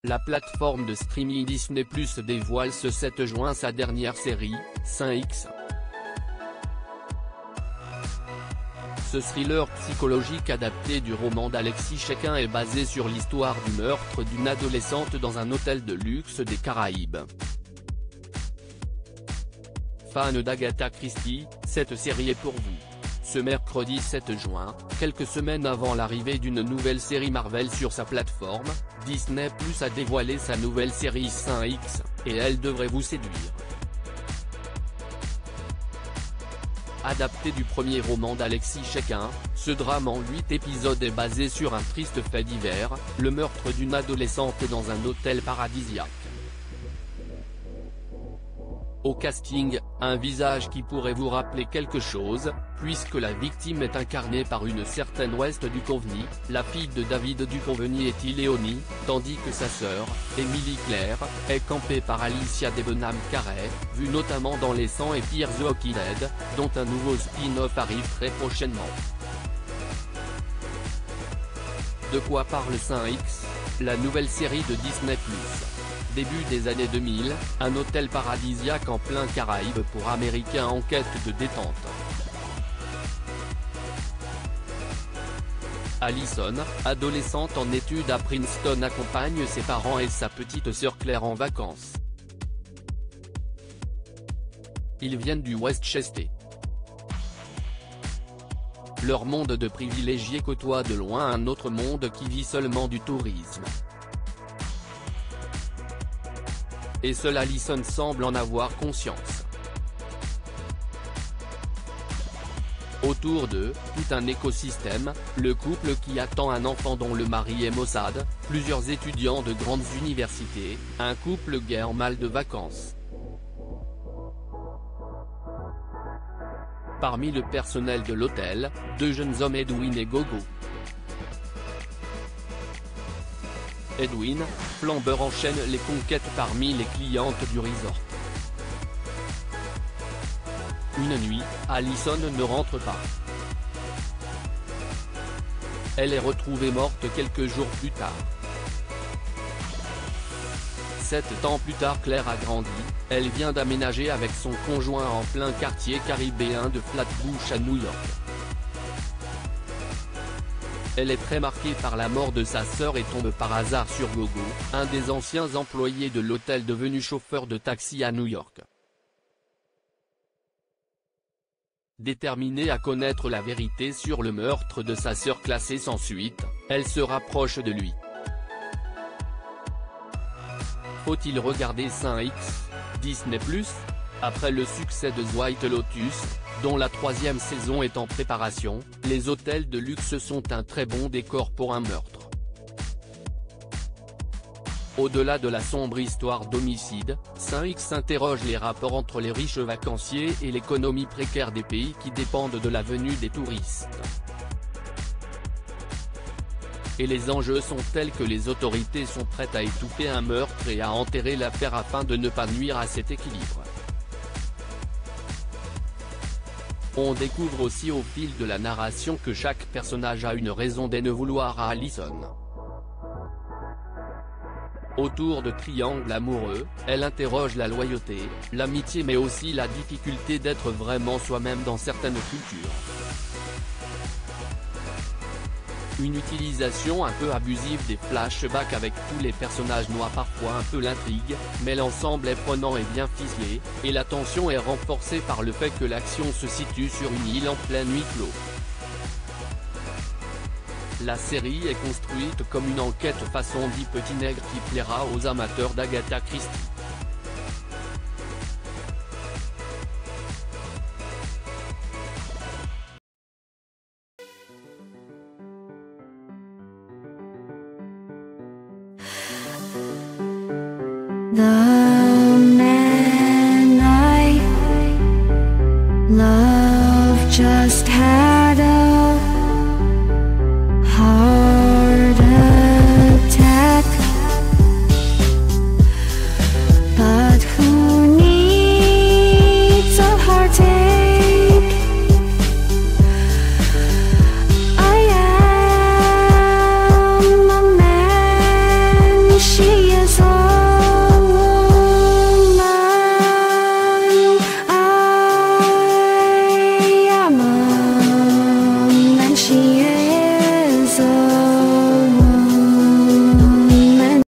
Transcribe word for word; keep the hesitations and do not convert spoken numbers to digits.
La plateforme de streaming Disney plus dévoile ce sept juin sa dernière série, cinq X. Ce thriller psychologique adapté du roman d'Alexis Chesquin est basé sur l'histoire du meurtre d'une adolescente dans un hôtel de luxe des Caraïbes. Fans d'Agatha Christie, cette série est pour vous. Ce mercredi sept juin, quelques semaines avant l'arrivée d'une nouvelle série Marvel sur sa plateforme, Disney plus a dévoilé sa nouvelle série cinq X, et elle devrait vous séduire. Adapté du premier roman d'Alexis Chesquin, ce drame en huit épisodes est basé sur un triste fait divers, le meurtre d'une adolescente dans un hôtel paradisiaque. Au casting, un visage qui pourrait vous rappeler quelque chose, puisque la victime est incarnée par une certaine West Duchovny, la fille de David Duchovny et T. Léonie, tandis que sa sœur, Émilie Claire, est campée par Alicia Debenham-Carey, vue notamment dans Les cent et Pire The Walking Dead, dont un nouveau spin-off arrive très prochainement. De quoi parle cinq X, la nouvelle série de Disney plus. Début des années deux mille, un hôtel paradisiaque en plein Caraïbes pour Américains en quête de détente. Allison, adolescente en études à Princeton, accompagne ses parents et sa petite sœur Claire en vacances. Ils viennent du Westchester. Leur monde de privilégiés côtoie de loin un autre monde qui vit seulement du tourisme. Et seule Allison semble en avoir conscience. Autour d'eux, tout un écosystème, le couple qui attend un enfant dont le mari est Mossad, plusieurs étudiants de grandes universités, un couple guère mal de vacances. Parmi le personnel de l'hôtel, deux jeunes hommes Edwin et Gogo. Edwin, flambeur, enchaîne les conquêtes parmi les clientes du resort. Une nuit, Allison ne rentre pas. Elle est retrouvée morte quelques jours plus tard. Sept ans plus tard, Claire a grandi, elle vient d'aménager avec son conjoint en plein quartier caribéen de Flatbush à New York. Elle est très marquée par la mort de sa sœur et tombe par hasard sur Gogo, un des anciens employés de l'hôtel devenu chauffeur de taxi à New York. Déterminée à connaître la vérité sur le meurtre de sa sœur classée sans suite, elle se rapproche de lui. Faut-il regarder cinq X, Disney plus ? Après le succès de White Lotus, dont la troisième saison est en préparation, les hôtels de luxe sont un très bon décor pour un meurtre. Au-delà de la sombre histoire d'homicide, cinq X interroge les rapports entre les riches vacanciers et l'économie précaire des pays qui dépendent de la venue des touristes. Et les enjeux sont tels que les autorités sont prêtes à étouffer un meurtre et à enterrer l'affaire afin de ne pas nuire à cet équilibre. On découvre aussi au fil de la narration que chaque personnage a une raison de ne vouloir à Allison. Autour de triangles amoureux, elle interroge la loyauté, l'amitié mais aussi la difficulté d'être vraiment soi-même dans certaines cultures. Une utilisation un peu abusive des flashbacks avec tous les personnages noie parfois un peu l'intrigue, mais l'ensemble est prenant et bien ficelé, et la tension est renforcée par le fait que l'action se situe sur une île en pleine huis clos. La série est construite comme une enquête façon dit Petit Nègre qui plaira aux amateurs d'Agatha Christie. The man I love just had